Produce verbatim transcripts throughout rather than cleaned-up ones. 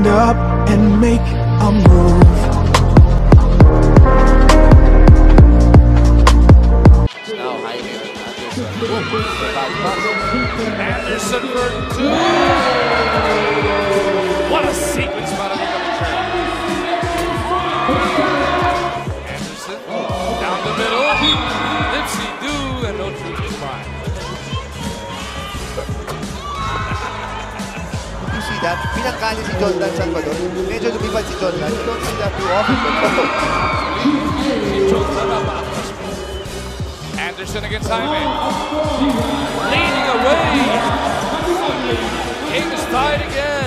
stand up and make a move. Now Jaime Anderson for two. What a sequence by the Anderson down the middle. Lipsy do and no truth is fine. You see that? Pinangkali si Jordan Salvador. Medyo lumipad si Jordan. You don't see that too often. Anderson against Jaime. Leading away. King is tied again.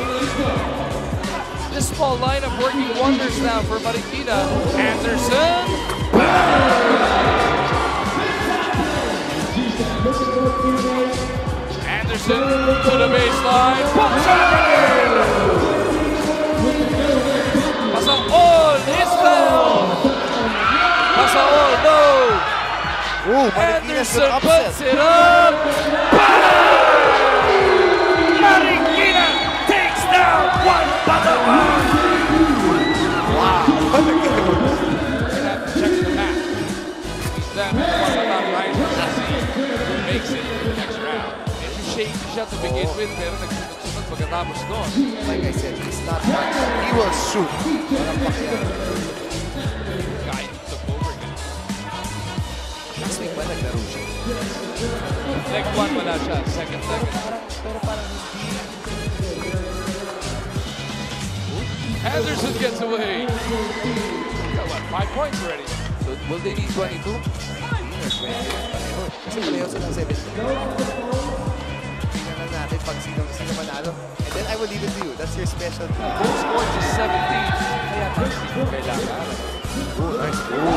This small lineup working wonders now for Marikina. Anderson. Anderson to the baseline. Puts it again. Pasa all is foul. Pasa all no. Ooh, Anderson puts it up. Marikina takes down one Padawan. Wow. What a game. We'll have to check the map. That one about Ryan who makes it in the next round. Medyo shaky siya to begin with, pero nagsunod-sunod pagkatapos doon. Like I said, he's not one. He will shoot. Walang pakialam. Guy took over again. Last week ba naglaro siya? Leg one wala siya, second leg. Pero parang hindi. Anderson gets away. Got what, five points already? So, will they need twenty-two? Kasi pareho silang seventeen. Tingnan lang natin pag sino sino manalo. And then I will leave it to you. That's your specialty. Both scored just seventeen. Kaya thirteen kailangan. Oh, nice. Oh.